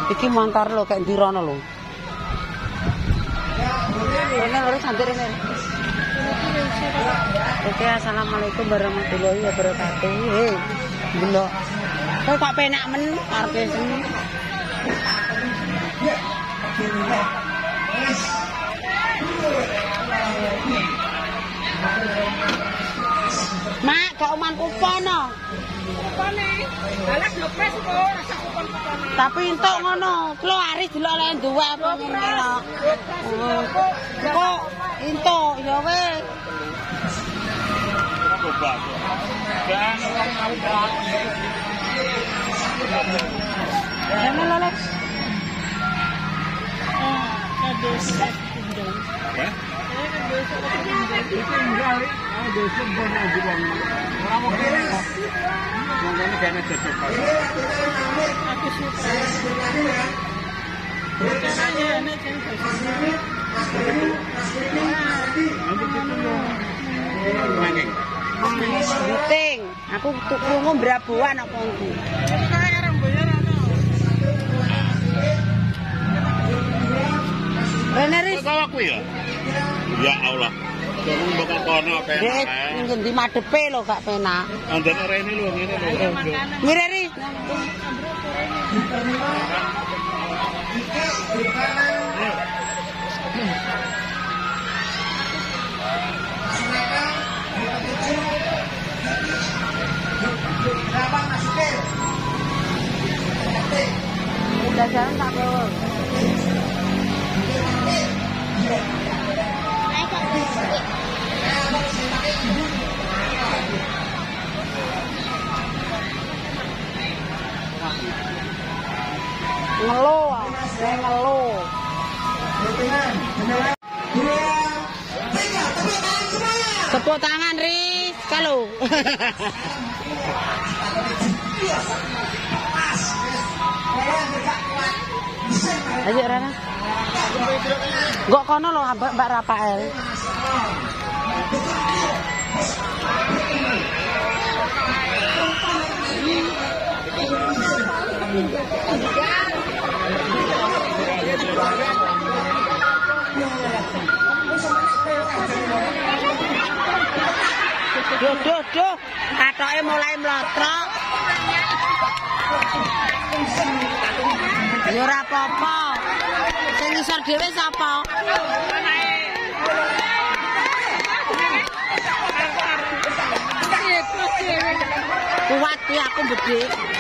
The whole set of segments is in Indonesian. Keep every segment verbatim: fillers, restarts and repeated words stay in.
Iki montor lho kayak ndi rono lho. Rene lho santai rene. Oke, assalamualaikum warahmatullahi wabarakatuh. Hei, delok. Kok kok penak men arep sini. Mak, kok oman kupono? Kupone. Alah dopes kok rasa kupon-kupone. Tapi entuk ngono, klo aris delok lek duwe apa ngene lho. Kok entuk ya wis. Coba. Dan Jangan lolos. Ada set tinggal. Ya? Ada set tinggal. Ada set banyak juga. Orang mau kira. Mungkin kena cocok. Aku suka. Caranya enak kan. Mangeng. Buting. Aku krungu brabuan apa engko. Rene ris. Kok aku ya? Ya Allah. Jangan bakal kono penak. Ning ngendi madepe lho gak penak. Andene rene lho ngene lho. Ngire ris. Udah jalan tak keluar. Ngeluh, saya ngeluh. Tepuk tangan Riz, kalau. Ayo Rana. Gak kono loh Mbak Rafael. Duh, duh, duh, katoke mulai mlotrok. Ya ora apa-apa. Sing ngisor dhewe sapa? Kuat ya aku gede.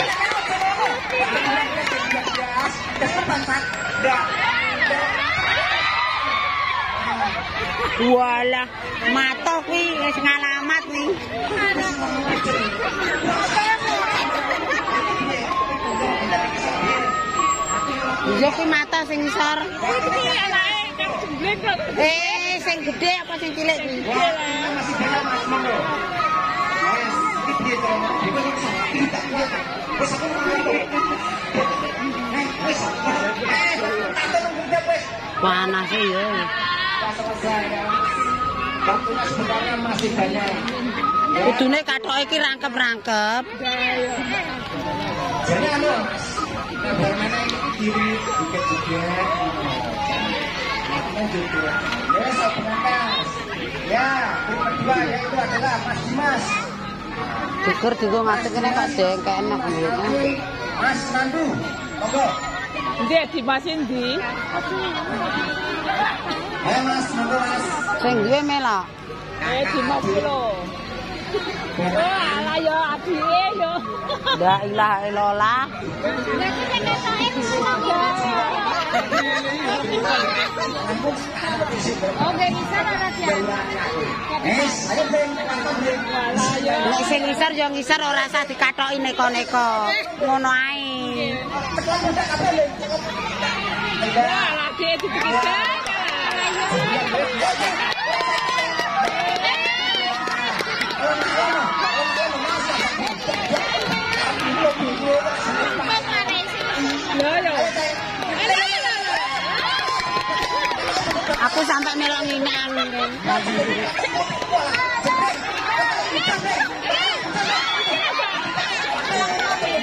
Walah, mata kuwi wis ngalamat nih. Iya kuwi mata sing ngisor. Eh, sing gede apa sing cilik kuwi? Panas ya. Sebenarnya masih banyak. Kudune kathoke iki rangkep-rangkep. Jadi anu bagaimana ini diri dikit-dikit. Lanjut. Ya, sebenarnya. Ya, grup kedua yaitu adalah Mas Dimas. Syukur juga ngasih kene kok deng kayak enak mulutnya. Mas Nandu, monggo. Ndi Dimas ndi? Ayo Mas, monggo Mas. Sing duwe melok. Eh Dimas lho. Oh, ala yo adike yo. La ilaha illallah. Nek kene ketoke oke, ngisar ora diangkat. Wis, ayo ben kantor ben. Nek sing ngisar yo ngisar ora usah dikathoki neko-neko. Ngono ae. Ya, lagi dipikir. Aku sampai melok nginang.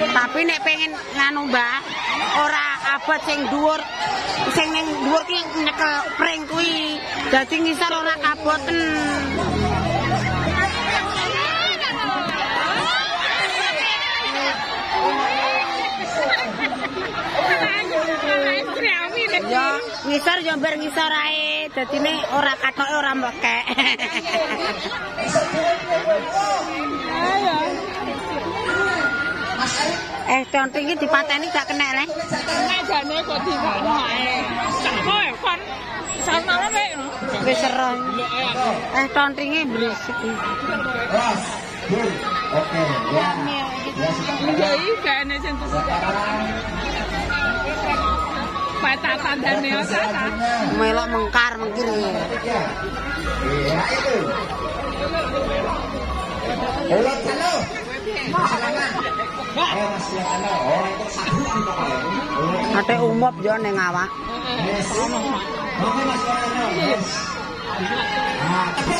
Tapi nek pengen nganu Mbak, ora abot sing dhuwur, sing ning dhuwur ki nyekel pring kuwi. Dadi ngisor ora kaboten. Ya, ngisor yo mbar ngisor ae. Dadine ora katoke ora mlekek. Eh, tonting iki dipateni gak kena le. Nek jane kok dikano ae. Sakno e kon sama wae. Wis ero. Eh, tontinge berisik. Oke, ya. Ya iki kene sing tuku. Patah tandane asa. Melok mengkar mengkir. Ya itu. Ulat halo. Ayo Mas ya halo. Oh, itu sabun pokoknya. Ate umop yo ning awak. Yes. Oke Mas ya halo. Yes. Nah, tepuk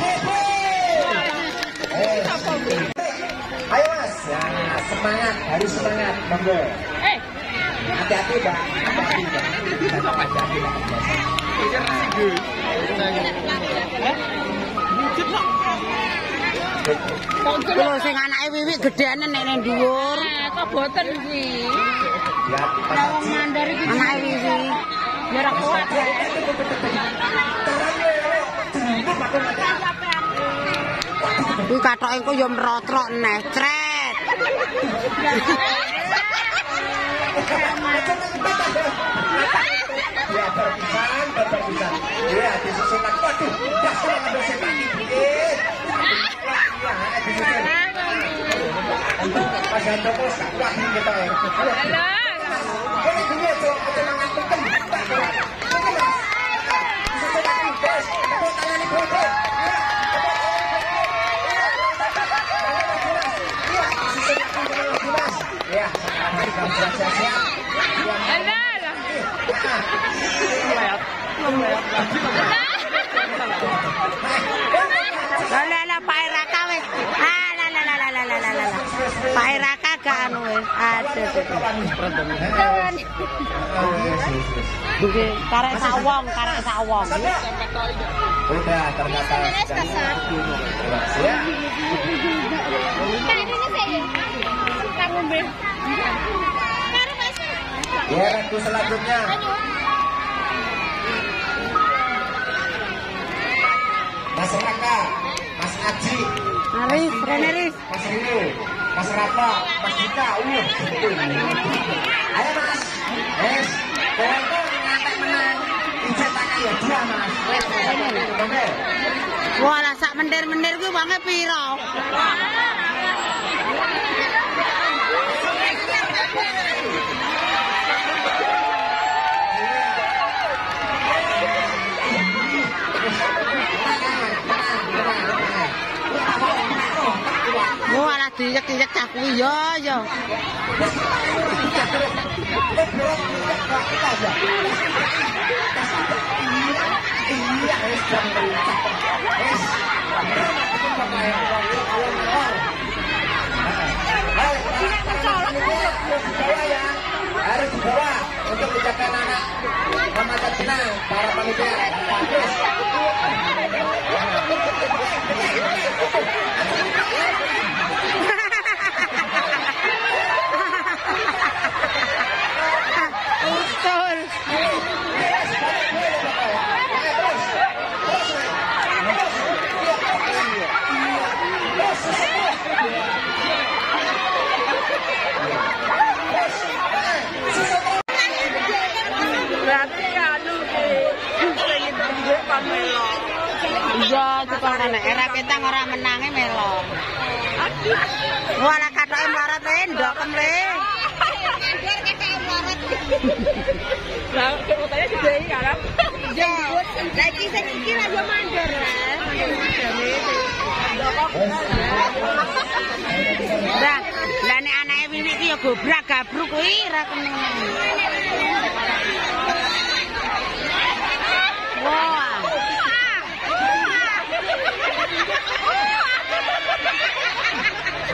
tangan Bebe. Ayo Mas, ya semangat, harus semangat, monggo. Eh, hati-hati Mbak, hati-hati Mbak. Hati-hati Mbak. Kulo sing anake wiwik gedene nek ning dhuwur. kok boten iki. Ya, Wong mandar iki Anake wiwik. ya ora kuat. Kuwi katoke engko yo mrotrok necret. ya berpisahan, berpisahan. Ya, disusun lagi. Waduh, dah sudah ngambil setan. Eh. Mas Handoko sak kuat kita ya. Halo. Ini dunia cok, aja ngantuk tempat. Disusun lagi, bos. Tepuk tangan nih, bos. Ya, sekarang kamu sudah siap-siap. Halo. Lah lah Pak Raka wis. Ah la la la la la la la. Pak Raka gak anu wis. Aduh. Iki karek sawong, karek sawong. Udah ternyata ya. Ya, ratu selanjutnya. Mas Raka, Mas Aji, Arif, Rene Rif. Mas Rio, Mas Rafa, Mas Dita, uh. Ayo Mas, yes. Pokoknya ngantek menang. Dicetak ya dua Mas. Oke. Wah, lah sak mendir-mendir kuwi wange piro? Wah, lah diyek-yek cah kuwi yo yo. Harus dibawa untuk menjaga anak mata tenang para panitia. Betul. Berarti anu pengen njuk pamelo. Iya, tukang nek era petang ora menange melo. Wah, lah katoke mlarat e ndokem le. Lah kotanya gede iki kan. Jembut. Lah iki sing iki ra yo mandor. Lah, lah nek anake wiwit iki ya gobrak gabruk kuwi ra keneng. Wah.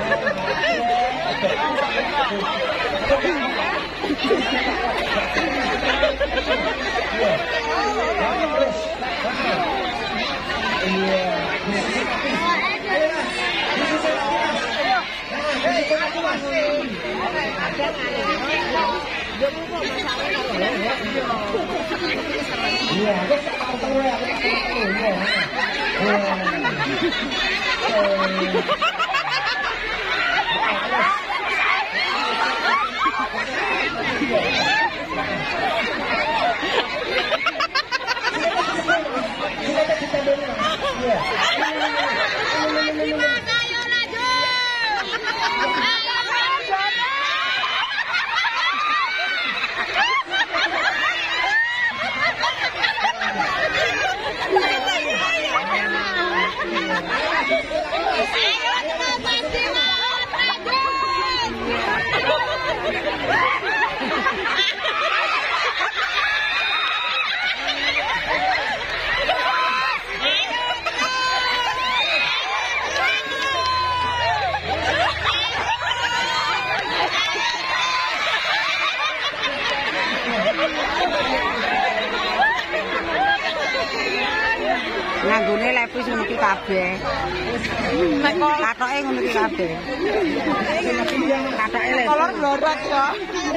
Nganggone lepis ngono ki kabeh. Katoke ngono ki kabeh. Katoke lepis. Kolor blorot kok.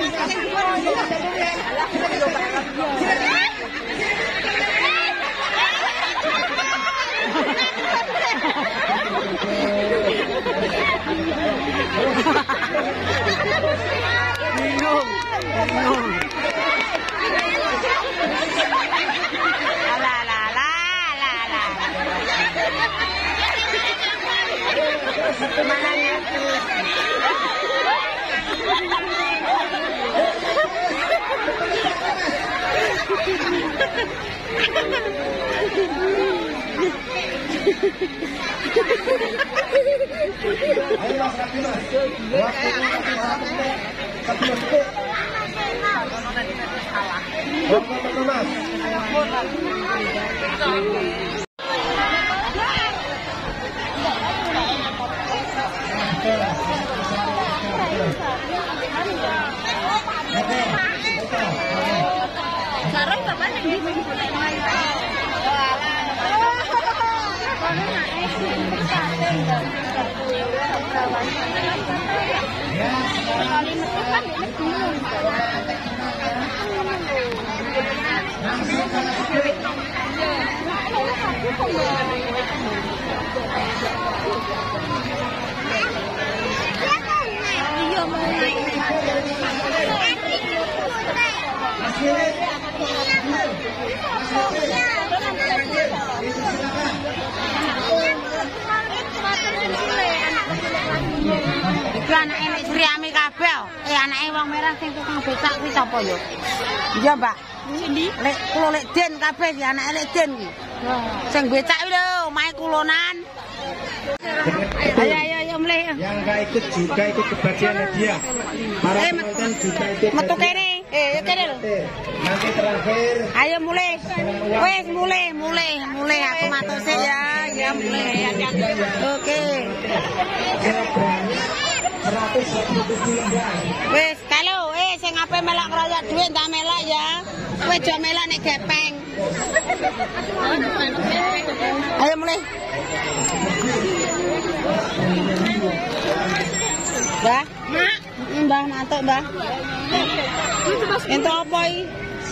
Bingung. Bingung. Mananya Sekarang kapan yang Iki anake nek Sriami kabeh. Eh anake wong merah sing tukang becak kuwi sapa yo? Iya, Mbak. Sindi? Lek kula lek Den kabeh iki anake lek Den iki. Sing becak kuwi lho, omahe kulonan. Ayo ayo ayo mulai. Yang nggak ikut juga ikut kebagiannya dia. Para Eh, penonton juga ikut. Metu kene. Eh, kene lho. Nanti terakhir. Ayo mulai. Wes mulai, mulai, mulai aku matur sih ya. Ya mulai. Oke. seratus dua puluh tujuh lembar. Wes, kalau eh sing ape melak ngeroyok duit ndak melak ya. Kowe aja melak nek gepeng. Ayo mulai. Mbah, Mak, Mbah mantuk, Mbah. Entuk apa iki?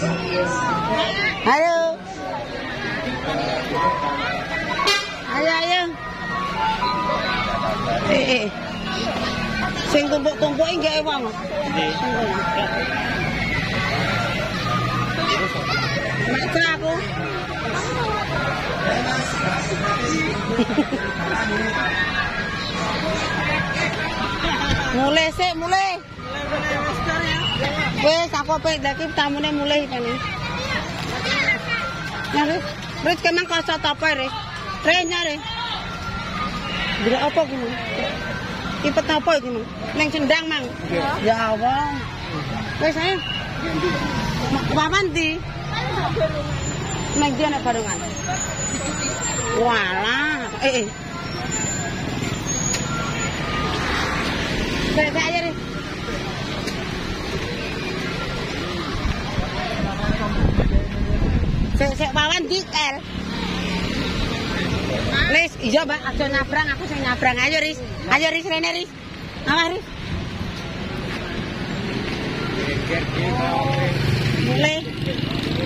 Ayo. Ayo, ayo. Eh, eh. Sing tumpuk-tumpuk iki gawe wong. Nggih. Mak aku. Mulai sih, mulai. Wes aku pengen lagi tamune mulai kene. Nyari, Rit kemang kosot apa re? Re nyari. Bila apa gini? Ipet apa iki, Mang? Neng sendang, Mang. Ya Allah. Wes ae. Papan ndi? Neng dia nek barengan. Walah, eh. eh. Sek aja Riz. Sek sek wawan di L. Riz, iya Mbak, aja nyabrang, aku sing nyabrang. Ayo Riz. Ayo Riz, rene Riz. Awas Riz. Mulai.